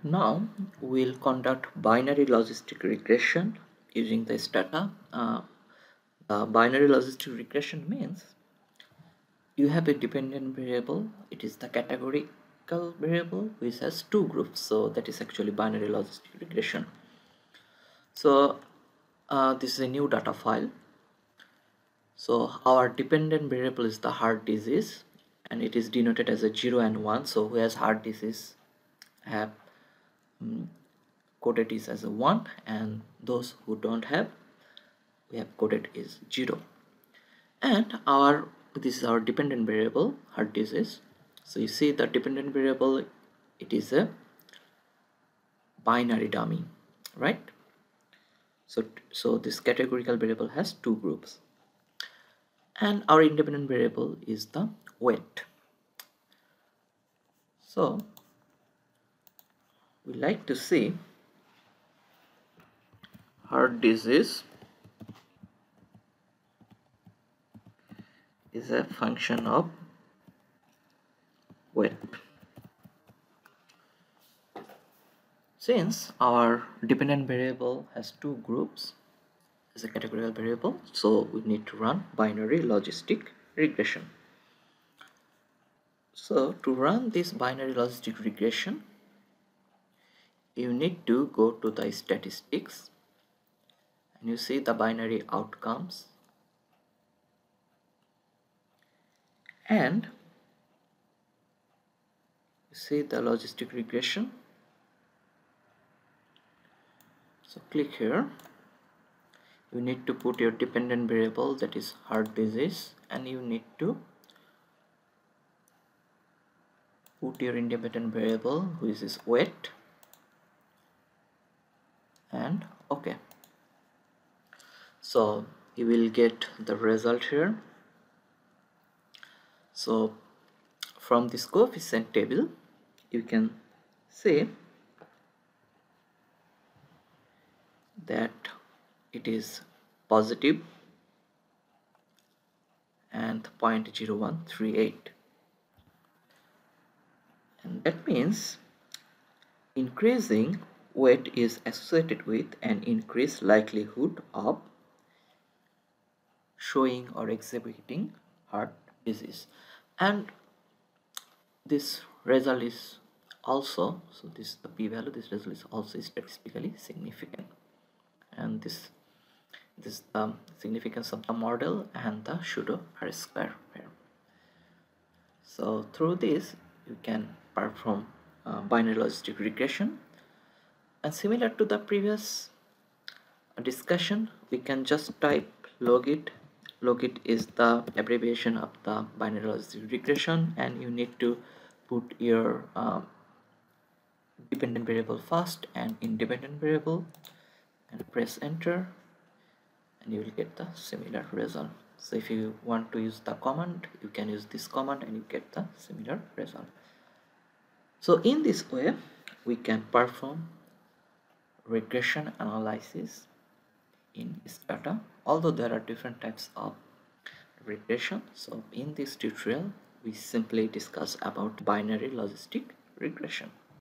Now we'll conduct binary logistic regression using the Stata. The binary logistic regression means you have a dependent variable. It is the categorical variable which has two groups. So that is actually binary logistic regression. So this is a new data file. So our dependent variable is the heart disease, and it is denoted as a 0 and 1. So who has heart disease have coded is as a 1, and those who don't have, we have coded is 0. And this is our dependent variable, heart disease. So you see the dependent variable, it is a binary dummy, right? So this categorical variable has two groups, and our independent variable is the weight. So we like to see heart disease is a function of weight. Since our dependent variable has two groups as a categorical variable, so we need to run binary logistic regression. So to run this binary logistic regression, you need to go to the statistics, and you see the binary outcomes, and you see the logistic regression. So click here. You need to put your dependent variable, that is heart disease, and you need to put your independent variable, which is weight, and OK. So you will get the result here. So from this coefficient table, you can see that it is positive and 0.0138, and that means increasing weight is associated with an increased likelihood of showing or exhibiting heart disease. And this result is also, so this is the p-value, this result is also statistically significant, and this is the significance of the model and the pseudo R-square here. So through this you can perform binary logistic regression, and similar to the previous discussion, we can just type logit. Logit is the abbreviation of the binary logistic regression, and you need to put your dependent variable first and independent variable, and press enter, and you will get the similar result. So if you want to use the command, you can use this command and you get the similar result. So in this way we can perform regression analysis in Stata, although there are different types of regression. So in this tutorial we simply discuss about binary logistic regression.